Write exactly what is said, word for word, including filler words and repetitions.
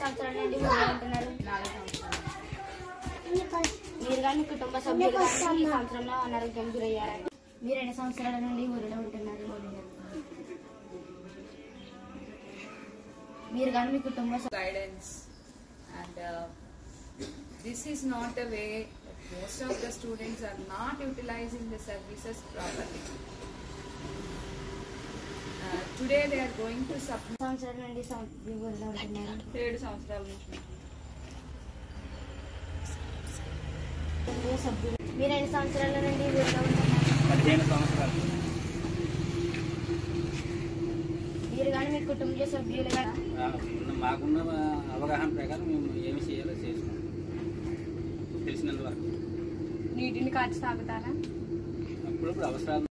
సంవత్సరాల నుండి ఊళ్ళో ఉంటున్నారు? నాలుగు సంవత్సరాలు. మీరు కానీ కుటుంబ సభ్యులు కానీ ఈ సంవత్సరంలో అనారోగ్యం గురయ్యారా? మీరు ఎన్ని సంవత్సరాల నుండి ఊరిలో ఉంటున్నారు? మీరు కానీ మీ కుటుంబ guidance and this is not a way. Most of the students are not utilizing the services properly. Uh, today they are going to submit. సంవత్సరాల నుండి ఊరిలో ఉంటున్నారు? ఏడు సంవత్సరాల నుంచి. సభ్యులు మీరు ఎన్ని సంవత్సరాల నుండి ఊరిలో ఉంటున్నారు? పదిహేను సంవత్సరాలు. మీరు కానీ మీ కుటుంబ సభ్యులు కదా? మాకున్న అవగాహన ప్రకారం మేము ఏమి చేయాలో చేసుకుంటాం తెలిసినంత వరకు. నీటిని కాచి తాగుతారా? అప్పుడప్పుడు అవసరాలు